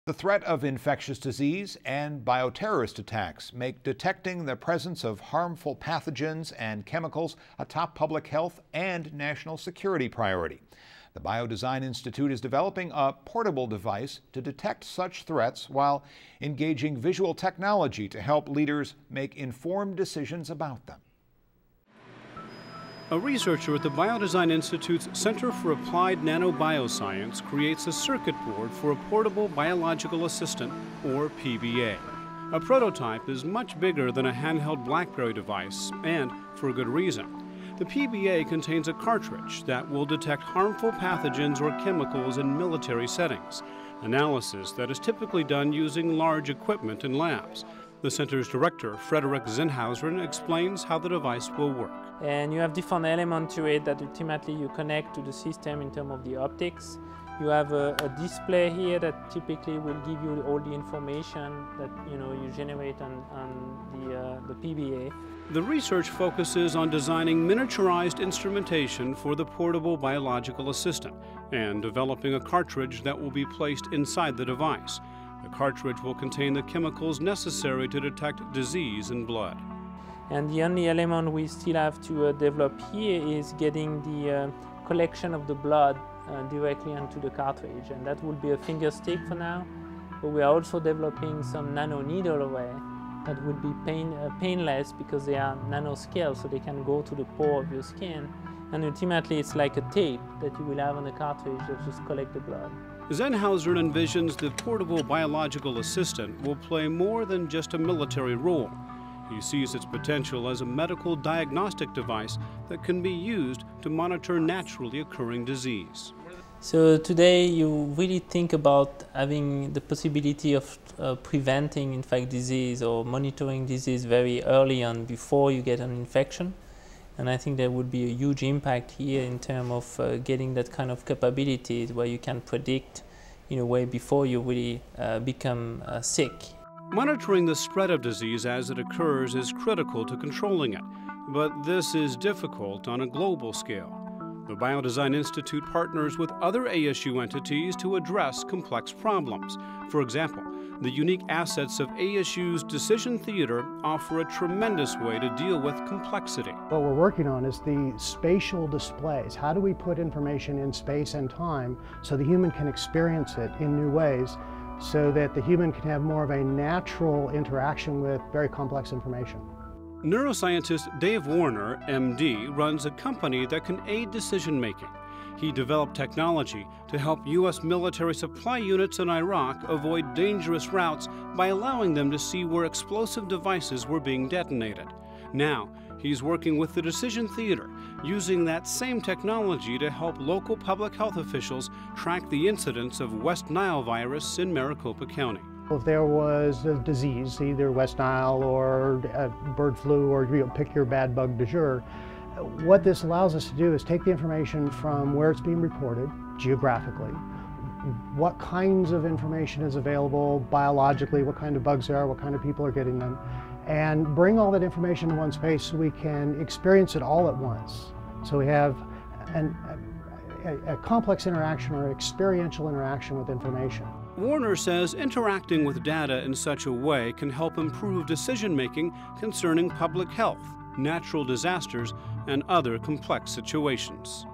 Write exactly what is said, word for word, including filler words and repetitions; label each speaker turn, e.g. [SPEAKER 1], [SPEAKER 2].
[SPEAKER 1] The threat of infectious disease and bioterrorist attacks make detecting the presence of harmful pathogens and chemicals a top public health and national security priority. The Biodesign Institute is developing a portable device to detect such threats while engaging visual technology to help leaders make informed decisions about them.
[SPEAKER 2] A researcher at the Biodesign Institute's Center for Applied Nanobioscience creates a circuit board for a portable biological assistant, or P B A. A prototype is much bigger than a handheld BlackBerry device, and for a good reason. The P B A contains a cartridge that will detect harmful pathogens or chemicals in military settings, analysis that is typically done using large equipment in labs. The center's director, Frederick Zinhausen, explains how the device will work.
[SPEAKER 3] And you have different elements to it that ultimately you connect to the system in terms of the optics. You have a, a display here that typically will give you all the information that you know you generate on, on the, uh, the P B A.
[SPEAKER 2] The research focuses on designing miniaturized instrumentation for the portable biological assistant and developing a cartridge that will be placed inside the device. The cartridge will contain the chemicals necessary to detect disease in blood.
[SPEAKER 3] And the only element we still have to uh, develop here is getting the uh, collection of the blood uh, directly onto the cartridge. And that will be a finger stick for now. But we are also developing some nano needle array that would be pain, uh, painless because they are nanoscale, so they can go to the pore of your skin. And ultimately it's like a tape that you will have on the cartridge that just collect the blood.
[SPEAKER 2] Zinhausen envisions the portable biological assistant will play more than just a military role. He sees its potential as a medical diagnostic device that can be used to monitor naturally occurring disease.
[SPEAKER 3] So today you really think about having the possibility of uh, preventing in fact disease or monitoring disease very early on before you get an infection. And I think there would be a huge impact here in terms of uh, getting that kind of capabilities where you can predict in a way before you really uh, become uh, sick.
[SPEAKER 2] Monitoring the spread of disease as it occurs is critical to controlling it, but this is difficult on a global scale. The Biodesign Institute partners with other A S U entities to address complex problems. For example, the unique assets of A S U's DecisionTheater offer a tremendous way to deal with complexity.
[SPEAKER 4] What we're working on is the spatial displays. How do we put information in space and time so the human can experience it in new ways, so that the human can have more of a natural interaction with very complex information.
[SPEAKER 2] Neuroscientist Dave Warner, M D, runs a company that can aid decision-making. He developed technology to help U S military supply units in Iraq avoid dangerous routes by allowing them to see where explosive devices were being detonated. Now, he's working with the DecisionTheater, using that same technology to help local public health officials track the incidence of West Nile virus in Maricopa County.
[SPEAKER 4] If there was a disease, either West Nile or bird flu, or you know, pick your bad bug du jour, what this allows us to do is take the information from where it's being reported geographically, what kinds of information is available biologically, what kind of bugs there are, what kind of people are getting them, and bring all that information in one space so we can experience it all at once. So we have an, a, a complex interaction or experiential interaction with information.
[SPEAKER 2] Warner says interacting with data in such a way can help improve decision-making concerning public health, natural disasters, and other complex situations.